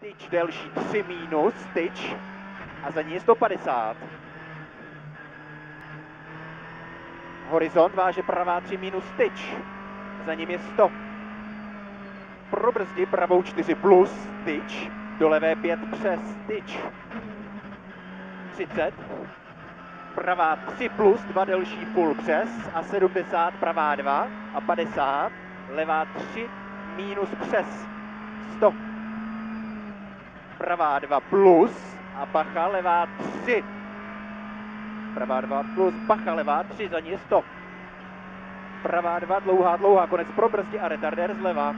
tyč delší 3 minus, tyč a za ní je 150. Horizont váže pravá 3 minus, tyč, za ním je 100. Pro brzdi pravou 4 plus, tyč, do levé 5 přes, tyč, 30. Pravá 3 plus, 2 delší full přes a 70, pravá 2 a 50, levá 3 minus přes, 100. Pravá 2 plus a bacha, levá 3. Pravá 2 plus, bacha, levá 3, za ní je 100. Pravá 2, dlouhá, konec pro brzdi a retardér zleva.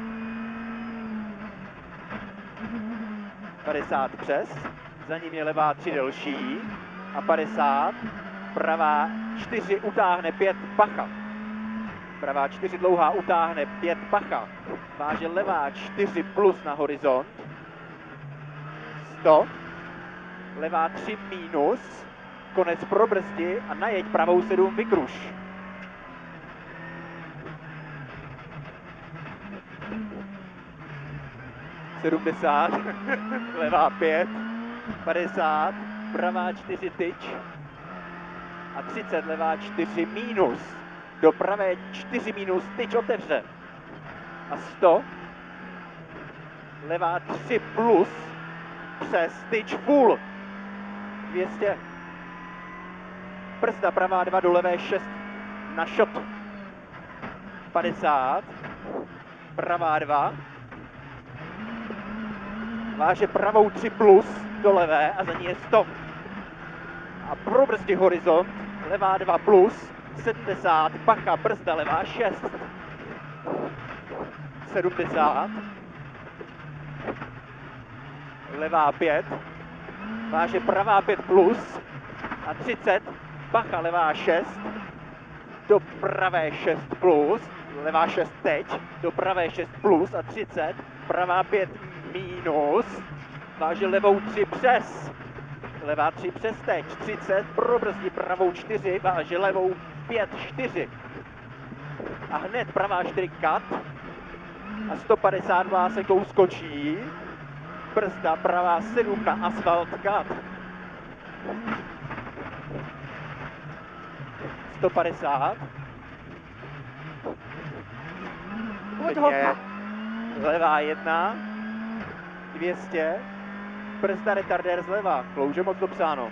50 přes, za ním je levá 3 delší a 50, pravá 4 utáhne 5, bacha. Pravá 4 dlouhá utáhne 5, bacha. Váže levá 4 plus na horizont, 100, levá 3 minus, konec pro brzdi a najeď pravou 7, vykruš. Levá 5, 50, pravá 4 tyč a 30, levá 4 minus, do pravé 4 minus, tyč otevře a 100, levá 3 plus, přes tyč full, 200, brzda pravá 2 do levé 6 na shot, 50, pravá 2, váže pravou 3 plus do levé a za ní je 100. A pro brzdi horizont, levá 2 plus, 70, bacha, brzda levá 6, 70, levá 5, váže pravá 5 plus a 30, bacha, levá 6, do pravé 6 plus, levá 6 teď, do pravé 6 plus a 30, pravá 5 minus, váže levou 3 přes, levá 3 přes teď, 30, probrzdí pravou 4, váže levou 5, 4 a hned pravá 4 cut a 150 vlásekou skočí, brzda pravá 7 na asfalt cut, 150, levá 1, 200, brzda retardér zleva, klouže moc dopsáno.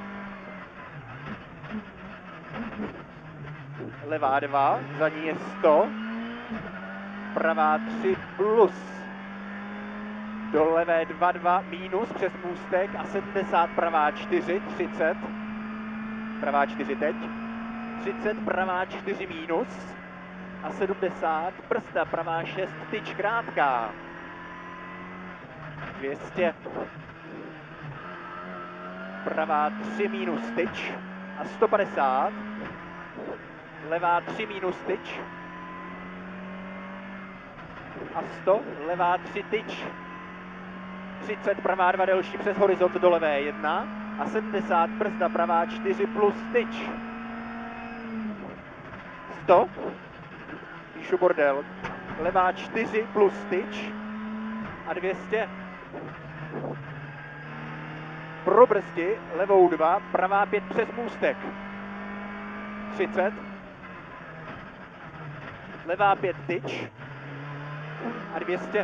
Levá 2, za ní je 100, pravá 3 plus, do levé 2, 2 minus přes můstek a 70, pravá 4, 30, pravá 4 teď, 30, pravá 4 minus a 70, brzda pravá 6, tyč krátká, 200, pravá 3 minus tyč a 150, levá 3 minus tyč a 100, levá 3 tyč, 30, pravá 2 delší přes horizont do levé 1 a 70, brzda pravá 4 plus tyč, 100, píšu bordel, levá 4 plus tyč a 200, pro brzdi levou 2, pravá 5 přes můstek, 30, levá 5 tyč a 200.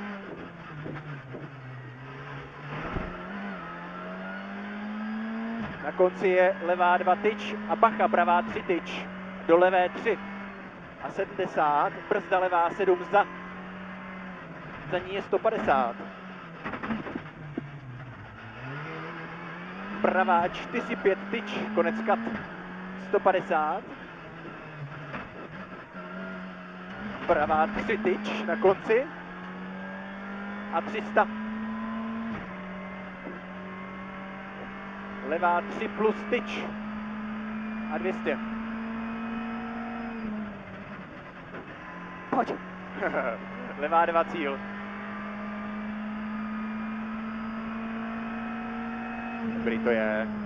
Na konci je levá 2 tyč a bacha, pravá 3 tyč, do levé 3 a 70, brzda levá 7 za ní je 150. Pravá 4, 5 tyč, konec cut, 150. Pravá 3 tyč na konci a 300. Levá 3 plus tyč a 200. Pojď. Levá 2 cíl. Dobrý to je.